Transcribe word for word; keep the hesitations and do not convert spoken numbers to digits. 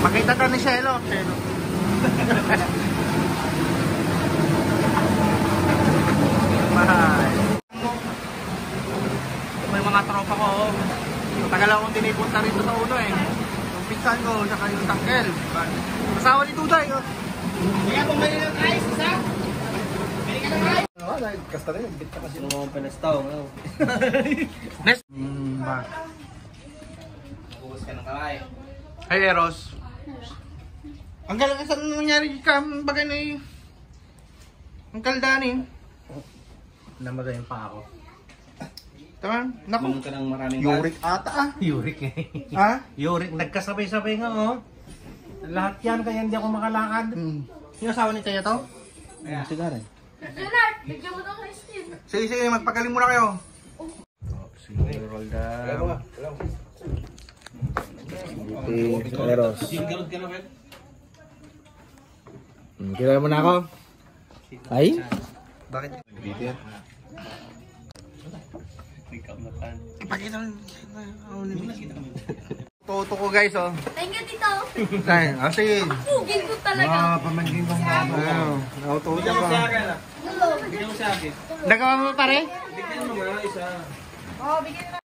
Makita ka ni Shelo. Shelo. Mahal. May mga tropa ko. Tagal akong tinipunta rito sa uno eh. Yung pinsan ko, saka yung tangkel. Asawa ni Tuday. Oh. Kaya kung may ng ice, isa? May ka ng ice? Oo, nagkasta rin. Bit ka kasi. Sino mo panastaw? Next. Mm, ba? Nakuha ka ng kamay. Hey Eros. Ang galang saan nangyari ka bagay na eh. Ang kaldani. Namagayin pa ako. Tama? Naku. Kumain ka ng maraming Yurik ata ah. Yurik eh. Ha? Yurik. Nagkasabay-sabay nga oh. Lahat yan kaya hindi ako makalakad. Hmm. Yung asawa ni Kaya to? Ayan. Sigara eh. Leonard, bigyan mo daw kay Steve. Sige, sige. Magpagaling muna kayo. Sige, roll down. Buti. Eros. Garod ka na, Fel? Kilala mo na ako? Ay? Bakit? Dito yan. Pakita mo. Toto ko guys oh. Thank you, Tito. Ay, ah, sige. Pugin ko talaga. pamangkin kong babo. Ayun. Naututo Bigyan mo ko. sa akin, ah. Hello. Bigyan mo sa akin. Nagawa mo pare? Bigyan mo naman, isa. Oh, bigyan